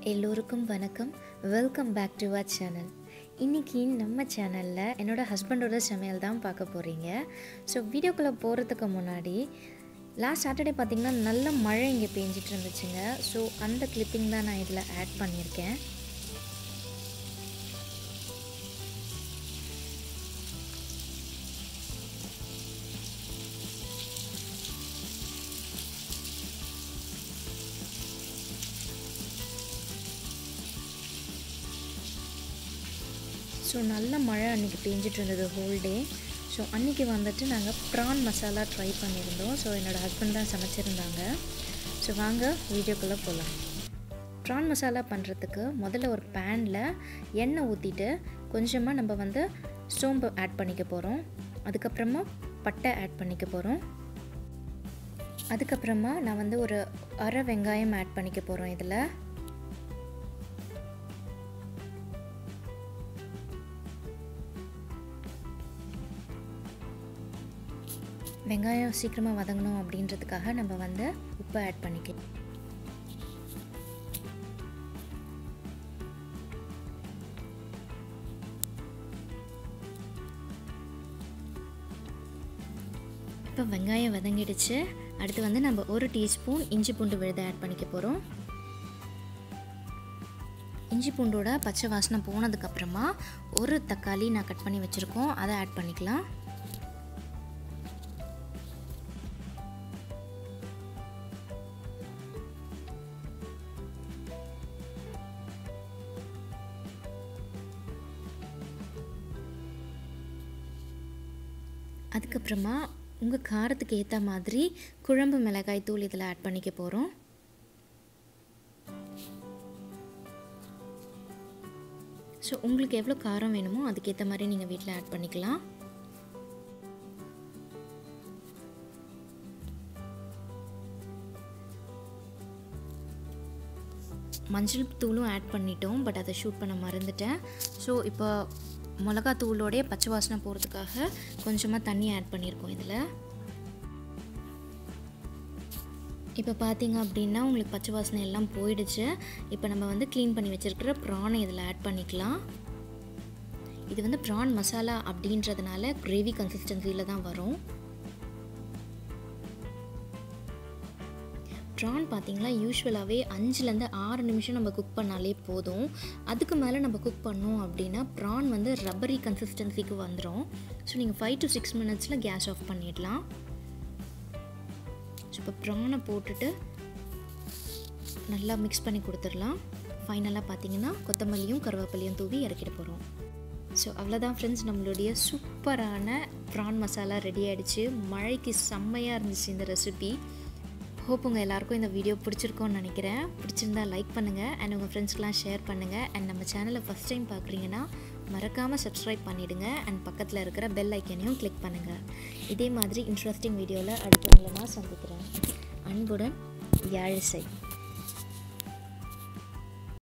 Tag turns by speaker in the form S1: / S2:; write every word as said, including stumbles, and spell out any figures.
S1: எல்லோருக்கும் வணக்கம். Welcome back to our channel. இன்றைக்கி நம்ம சேனலில் என்னோடய ஹஸ்பண்டோட சமையல் தான் பார்க்க போகிறீங்க. ஸோ வீடியோக்குள்ளே போகிறதுக்கு முன்னாடி லாஸ்ட் சாட்டர்டே பார்த்திங்கன்னா நல்ல மழை இங்கே பெஞ்சிட்டு இருந்துச்சுங்க. ஸோ அந்த கிளிப்பிங் தான் நான் இதில் ஆட் பண்ணியிருக்கேன். ஸோ நல்ல மழை அன்றைக்கி பெஞ்சிட்டு இருந்தது ஹோல் டே. ஸோ அன்றைக்கி வந்துட்டு நாங்கள் ப்ரான் மசாலா ட்ரை பண்ணியிருந்தோம். ஸோ என்னோடய ஹஸ்பண்ட் தான் சமைச்சிருந்தாங்க. ஸோ வாங்க வீடியோக்குள்ளே போகலாம். ப்ரான் மசாலா பண்ணுறதுக்கு முதல்ல ஒரு பேனில் எண்ணெய் ஊற்றிட்டு கொஞ்சமாக நம்ம வந்து சோம்பு ஆட் பண்ணிக்க போகிறோம். அதுக்கப்புறமா பட்டை ஆட் பண்ணிக்க போகிறோம். அதுக்கப்புறமா நான் வந்து ஒரு அரை வெங்காயம் ஆட் பண்ணிக்க போகிறோம். இதில் வெங்காயம் சீக்கிரமாக வதங்கணும் அப்படின்றதுக்காக நம்ம வந்து உப்பு ஆட் பண்ணிக்கலாம். இப்போ வெங்காயம் வதங்கிடுச்சு. அடுத்து வந்து நம்ம ஒரு டீஸ்பூன் இஞ்சி பூண்டு விழுதை ஆட் பண்ணிக்க போகிறோம். இஞ்சி பூண்டோட பச்சை வாசனை போனதுக்கப்புறமா ஒரு தக்காளி நான் கட் பண்ணி வச்சுருக்கோம், அதை ஆட் பண்ணிக்கலாம். அதுக்கப்புறமா உங்கள் காரத்துக்கு ஏற்ற மாதிரி குழம்பு மிளகாய் தூள் இதில் ஆட் பண்ணிக்க போகிறோம். ஸோ உங்களுக்கு எவ்வளோ காரம் வேணுமோ அதுக்கேற்ற மாதிரி நீங்கள் வீட்டில் ஆட் பண்ணிக்கலாம். மஞ்சள் தூளும் ஆட் பண்ணிட்டோம், பட் அதை ஷூட் பண்ண மறந்துட்டேன். ஸோ இப்போ மிளகாத்தூளோடைய பச்சை வாசனை போகிறதுக்காக கொஞ்சமாக தண்ணி ஆட் பண்ணியிருக்கோம் இதில். இப்போ பார்த்தீங்க அப்படின்னா உங்களுக்கு பச்சை வாசனை எல்லாம் போயிடுச்சு. இப்போ நம்ம வந்து க்ளீன் பண்ணி வச்சுருக்கிற ப்ரானை இதில் ஆட் பண்ணிக்கலாம். இது வந்து ப்ரான் மசாலா அப்படின்றதுனால கிரேவி கன்சிஸ்டன்சியில் தான் வரும். ப்ரான் பார்த்திங்களா யூஸ்வலாகவே அஞ்சுலேருந்து ஆறு நிமிஷம் நம்ம குக் பண்ணாலே போதும். அதுக்கு மேலே நம்ம குக் பண்ணோம் அப்படின்னா ப்ரான் வந்து ரப்பரி கன்சிஸ்டன்சிக்கு வந்துடும். ஸோ நீங்கள் ஃபைவ் டு சிக்ஸ் மினிட்ஸில் கேஸ் ஆஃப் பண்ணிடலாம். ஸோ இப்போ ப்ரானை போட்டுட்டு நல்லா மிக்ஸ் பண்ணி கொடுத்துடலாம். ஃபைனலாக பார்த்திங்கன்னா கொத்தமல்லியும் கருவேப்பிலையும் தூவி இறக்கிட்டு போகிறோம். ஸோ அவ்வளோதான் ஃப்ரெண்ட்ஸ், நம்மளுடைய சூப்பரான ப்ரான் மசாலா ரெடி ஆகிடுச்சு. மழைக்கு செம்மையாக இருந்துச்சு இந்த ரெசிபி. ஹோப் உங்கள் எல்லாருக்கும் இந்த வீடியோ பிடிச்சிருக்கோன்னு நினைக்கிறேன். பிடிச்சிருந்தா லைக் பண்ணுங்கள் அண்ட் உங்கள் ஃப்ரெண்ட்ஸ்க்கெலாம் ஷேர் பண்ணுங்கள். அண்ட் நம்ம சேனலை ஃபஸ்ட் டைம் பார்க்குறீங்கன்னா மறக்காமல் சப்ஸ்கிரைப் பண்ணிவிடுங்க அண்ட் பக்கத்தில் இருக்கிற பெல் ஐக்கனையும் கிளிக் பண்ணுங்கள். இதே மாதிரி இன்ட்ரெஸ்டிங் வீடியோவில் அடுத்தவங்களை நான் சந்திக்கிறேன். அன்புடன் யாழிசை.